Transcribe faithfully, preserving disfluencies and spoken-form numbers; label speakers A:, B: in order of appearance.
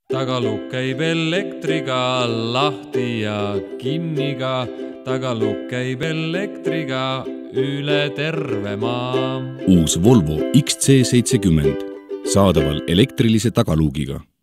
A: Tagalukk käib elektriga lahti ja kinniga. Tagalukk käib elektriga üle terve maa.
B: Uus Volvo X C seitsekümmend saadaval elektrilise tagaluugiga.